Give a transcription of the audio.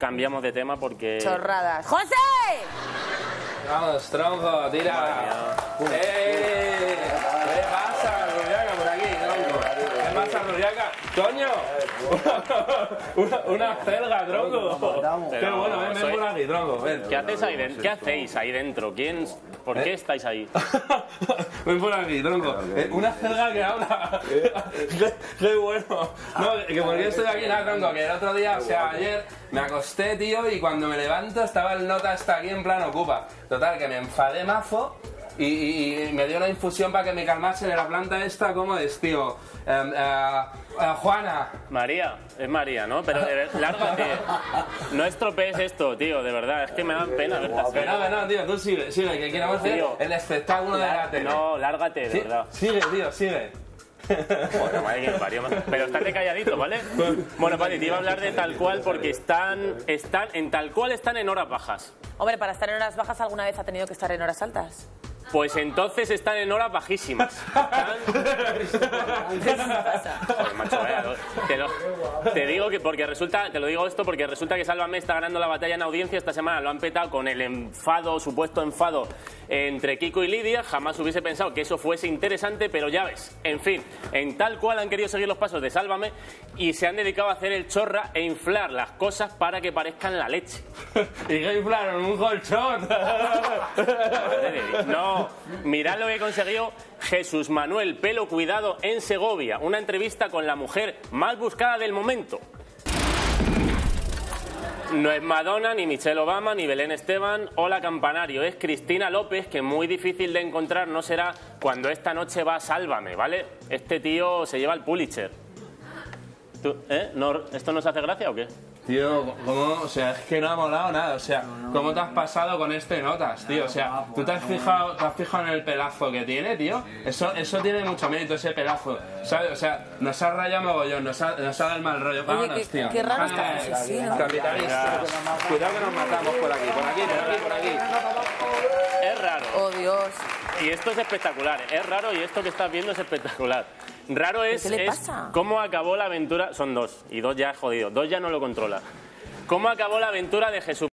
cambiamos de tema porque... Chorradas. ¡José! Vamos, tronco, tira. ¿Qué pasa, Rubiaca, por aquí, tronco? ¿Qué pasa, Rubiaca? ¡Coño! Una celga, tronco. Qué bueno, ven por aquí, tronco. Ven. ¿Qué hacéis ahí dentro? ¿Por qué estáis ahí? Ven por aquí, tronco. Una celga que habla. Qué bueno. No, que porque estoy aquí, nada, tronco, que el otro día, o sea, ayer me acosté, tío, y cuando me levanto estaba el nota hasta aquí en plan ocupa. Total, que me enfadé mazo y me dio una infusión para que me calmase de la planta esta, ¿cómo es, tío? Juana. María, es María, ¿no? Pero lárgate. No estropees esto, tío, de verdad. Es que me dan pena verte así. No, tío, tú sigue, que queremos ver el espectáculo de la tele. No, lárgate, de verdad. Sigue, tío, sigue. Bueno, madre que me parió. Pero estate calladito, ¿vale? Bueno, Pati, te iba a hablar de Tal Cual porque están en Tal Cual están en horas bajas. Hombre, para estar en horas bajas, ¿alguna vez ha tenido que estar en horas altas? Pues entonces están en horas bajísimas. Joder, macho, te digo que porque resulta, te lo digo esto porque resulta que Sálvame está ganando la batalla en audiencia esta semana. Lo han petado con el supuesto enfado entre Kiko y Lidia. Jamás hubiese pensado que eso fuese interesante, pero ya ves. En fin, en Tal Cual han querido seguir los pasos de Sálvame y se han dedicado a hacer el chorra e inflar las cosas para que parezcan la leche. ¿Y qué inflaron? ¿Un colchón? No, mirad lo que consiguió Jesús Manuel Pelo Cuidado en Segovia. Una entrevista con la mujer más buscada del momento. No es Madonna, ni Michelle Obama, ni Belén Esteban o la Campanario. Es Cristina López, que muy difícil de encontrar no será cuando esta noche va a Sálvame, ¿vale? Este tío se lleva el Pulitzer. ¿Esto nos hace gracia o qué? Tío, ¿cómo? O sea, es que no ha molado nada. O sea, ¿cómo te has pasado con este Notas, tío? O sea, ¿tú te has fijado en el pelazo que tiene, tío? Eso tiene mucho mérito, ese pelazo, ¿sabes? O sea, nos ha rayado mogollón, nos ha dado el mal rollo. Vámonos, tío. Qué raro está así, ¿no? Capitalistas. Cuidado que nos matamos por aquí. Es raro. Oh, Dios. Y esto es espectacular. Es raro y esto que estás viendo es espectacular. Raro es cómo acabó la aventura. Son dos. Y dos ya es jodido. Dos ya no lo controla. ¿Cómo acabó la aventura de Jesús?